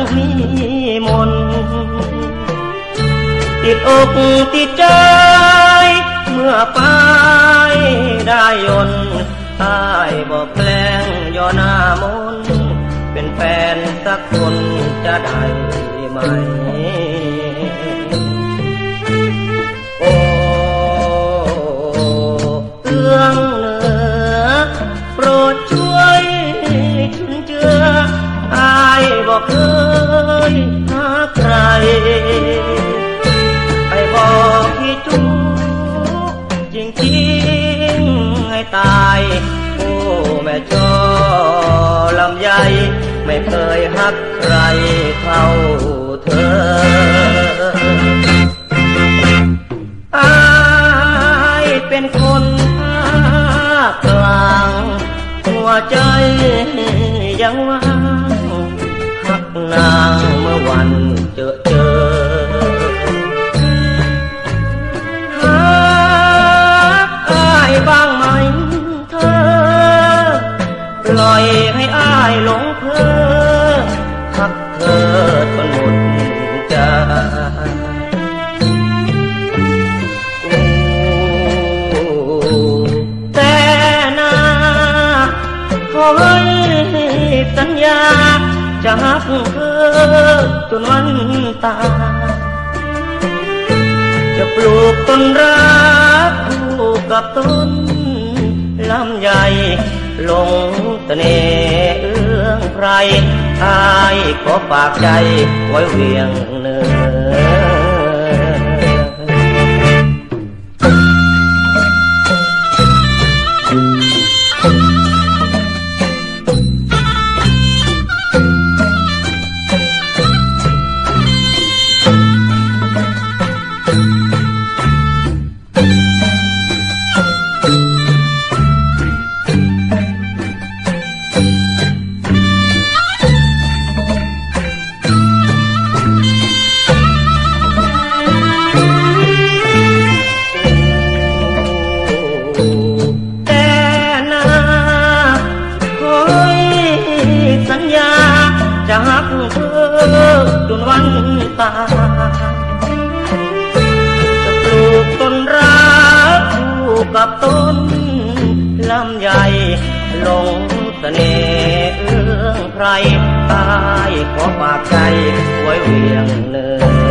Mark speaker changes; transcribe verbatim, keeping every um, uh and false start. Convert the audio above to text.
Speaker 1: มีมนติดอกติดใจเมื่อไปได้ยนตายบอกแกล้งย่อหน้ามนเป็นแฟนสักคนจะได้ไหมโอ้เอื้องเหนือโปรดช่วยชุนเจืออายบอกเคยหาใครไปบอกที่ทุกจริงจริงให้ตายโอ้แม่จอลำใหญ่ไม่เคยหักใครเท่าเธออายเป็นคนภาคกลางหัวใจยังว่างหักนางเมื่อวันเจอเจอหักอายบ้างไหมเธอปล่อยให้อายหลงเพลินหักเธอจนหมดใจแต่นาขอให้สัญญาจะหักเธอจนวันตายจะปลูกต้นรักคู่กับต้นลำใหญ่ลงเสน่ห์เอื้องไพรอายขอฝากใจไว้เวียงเนื้อจะหักเธอจนวันตายจะปลูกต้นรักคู่กับต้นลำใหญ่ลงเสน่ห์เอื้องไพรตายขอฝากใจไว้เวียงเนื้อ